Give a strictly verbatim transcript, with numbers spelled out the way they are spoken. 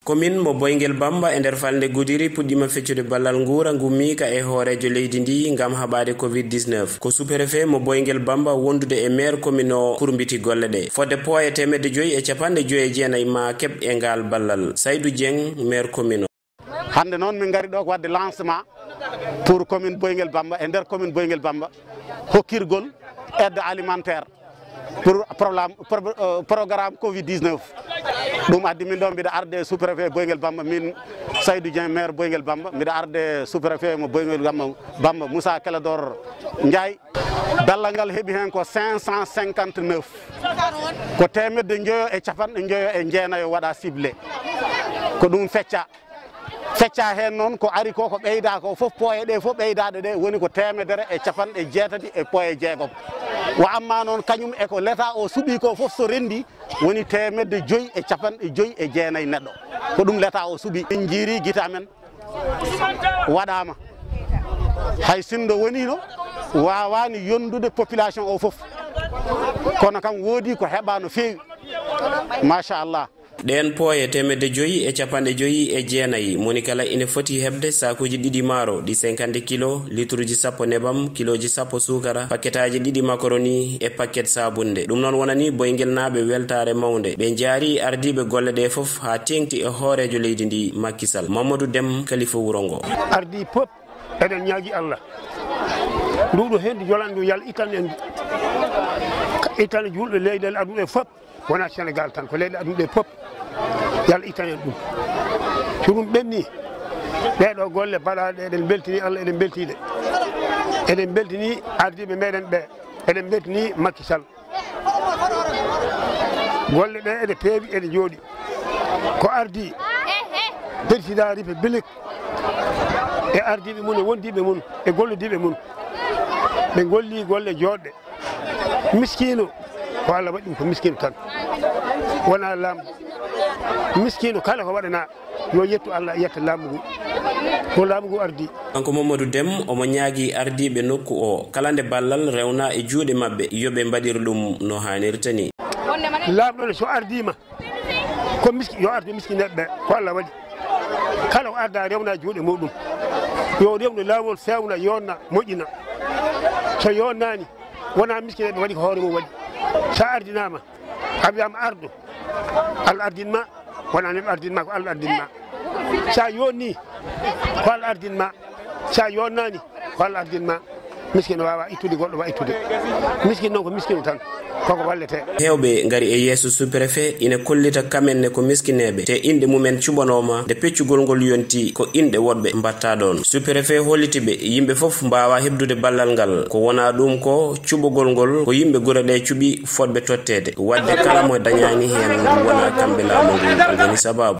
Commune mo Boyngel Bamba e nder falde Goudiri puɗɗima feccude ballal nguura ngu miika e hoorejo leydi ndi ngam haɓade covid dix-neuf ko sous-préfet mo Boyngel Bamba wondude e maire commune o kurmbiti golle ɗe fodde poye temedde joyi e capanɗe joyi e jeenayyi ma keɓ e ngal ballal. Saydou Dieng maire commune o. Hande noon min gari ɗo ko wadde lancement pour commune Boyngel Bamba e nder commune Boyngel Bamba hokkirgol aide alimentaire pour programme programme covid dix-neuf. ɗum addi min ɗo mbiɗa arde sous préfet Boyngel Bamba min Saydou Dieng maire Boyngel Bamba mbiɗa arde sous préfet mo Boyngel Bamba Moussa Kelador Ndiaye. Dallal ngal heeɓi hen ko cinq cent cinquante-neuf ko temedde joyo e capanɗe joyo e jeenayo waɗa ciblé ko ɗum fecca fecca hen noon ko ari ko ko ɓeyda ko foof poye ɗe fof ɓeydade ɗe woni ko temedere e capanɗe jeetati e poye jeegom wo amma noon kañum e ko l'état o suuɓi ko foof so rendi woni temedde joyi e capanɗe joyi e jeenayyi neɗɗo ko ɗum l'état o suuɓi. min jiiri guita men waɗama hay sindo wonino wawani yondude population o foof kono kam woodi ko heɓa no feewi machallah. ɗen pooye temedde joyi e capanɗe joyi e jeenayyi monikala ine foti hebde sakuji ɗiɗi maaro ɗi cinquante kilo litre ji sappo nebam kiloji sappo sukara paquetaji ɗiɗi macaroni e paquet sabunde. ɗum noon wonani Boyngel naaɓe weltare mawde ɓe jaari ardiɓe golle ɗe foof ha tengti e hoorejo leydi ndi Macky Sall. Mamadou Dem Kalifa Wurongo. ardi pop eɗen ñaagui Allah nduɗo hendu jolandu yalla itan en itan julɓe leyɗele aduɗe foof wona Sénégal tan ko leyɗe aduɗe pop yalla itan en ɗum so ɗum ɓenni ɓeɗo golle mbaɗaɗe eɗen beltini Allah eɗen beltiɗe eɗen beltini ardiɓe meɗen ɓe eɗen beltini Macky Sall golle ɗe eɗe peewi eɗe jooɗi ko ardi président république e ardiɓe mum e wondiɓe mum e gollodiɓe mum ɓe golli golle joɗɗe miskino ko Allah waɗi ɗum ko miskino tan wona laamu miskino kala ko waɗana yo yettu Allah yetta laamu ngu ko laamu ngu ardi. kanko Mamadou Dem omo ñaagui ardiɓe nokku o kala nde ballal rewna e juuɗe mabɓe yoɓe mbaɗir ɗum no hannirta ni. laamu ɗon so ardima ko miski yo arde miskineɓe ɓe ko Allah waɗi kala ko arda rewna juuɗe muɗum yo rewnu laawol fewna yonna moƴƴina so yonnani wona miskineɓe waɗi ko hoore mum waɗi sa ardinama a wiyama ardu Allah ardinma wona neɗɗo ardinma ko Allah ardinma sa yonni ko Allah ardinma sa yonnani ko Allah ardinma miskino wawa ittude goɗɗo wawa ittude miskino noon ko miskino tan koko wallete. hewɓe gari e yeeso sous-préfet ina kollita kamenne ko miskineɓe te inɗe mumen cuɓanoma nde peccugol ngol yonti ko inɗe woɗɓe mbatta ɗon. sous-préfet hollitiɓe yimɓe foof mbawa hebdude ballal ngal ko wona ɗum ko cuɓogol ngol ko yimɓe guure ɗe cuuɓi fodɓe tottede wadde kala mo dañani hen wona kamɓe laamu ngu goni sababu.